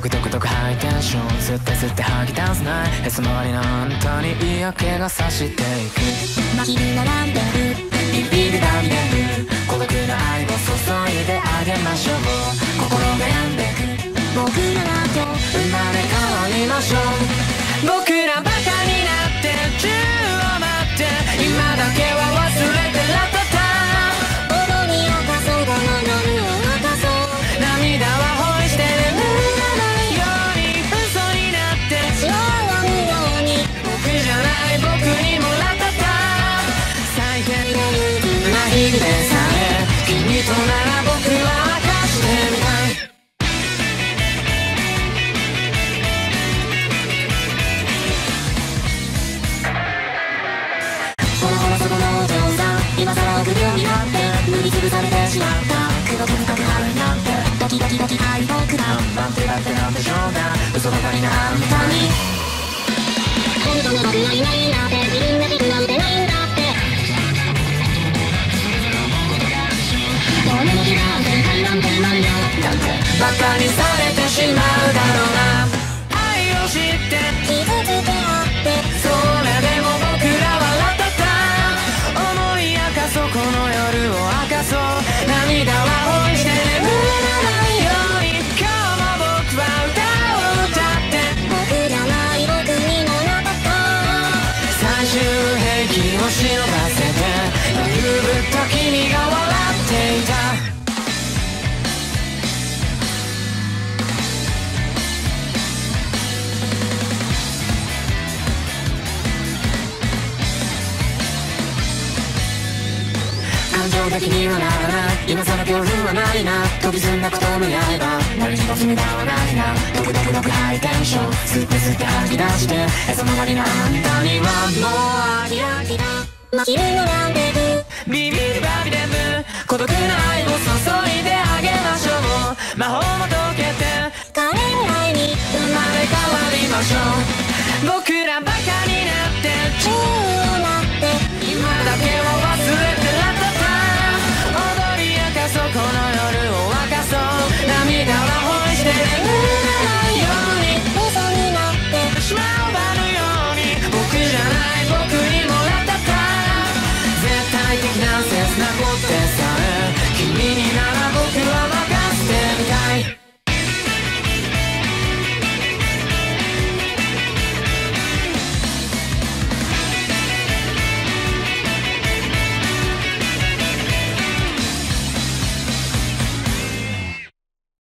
クトクトクハイテンション吸って吸って吐き出すないへそ周りのあんたに嫌気がさしていく真昼のランデブビビるダビデブ孤独な愛を注いであげましょう心が病んでく僕らは今日生まれ変わりましょう僕らバカになって宙を待って今だけは忘れてラタタ踊り明かそうこの夜を明かそう涙は恋して眠らないように嘘になってしようように僕じゃない僕にもラタタ最低な日々でさえ君となら僕は明かしてみたい今さら臆病になって塗りつぶされてしまった黒く深く春になってドキドキドキ愛僕だなんてだってなんでしょうか嘘ばかりなあんたに本当の僕はいないんだって自分らしくなんてないんだって俺の気が全開なんてなんよだってバカにされてしまうだろうな愛を知って傷つけ合ってそれでも僕らはラタタ思い明かそうこの夜を明かそう涙は恋して眠らないように今日も僕は歌を歌って僕じゃない僕にもなかった最終兵器を忍ばせて揺ぶった君が笑っていた感情的にはならない今さら恐怖はないな飛び積んだこともやれば何一つ無駄はないなドクドクドクハイテンション吸って吸って吐き出してへそ曲がりなあんたにはもう飽き飽きだ真昼のランデブビビるバビデブ孤独な愛を注いであげましょう魔法も解けて彼らに生まれ変わりましょう僕らバカになって宙を待って今だけは忘れてラタタ踊り明かそうこの夜を明かそう涙は恋して眠らないように嘘になってしまうばのように僕じゃない僕にもラタタ絶対的な切な子って